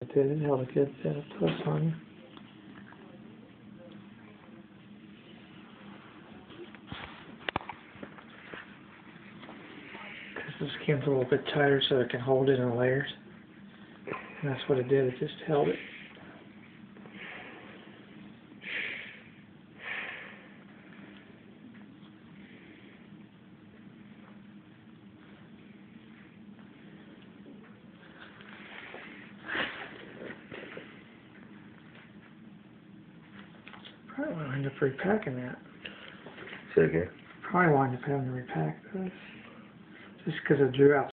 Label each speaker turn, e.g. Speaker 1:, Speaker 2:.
Speaker 1: It held a good push on you. This came a little bit tighter so it can hold it in layers. And that's what it did, it just held it. Probably want to end up repacking that.
Speaker 2: Say again?
Speaker 1: Probably wind up having to repack this. Just because it drew out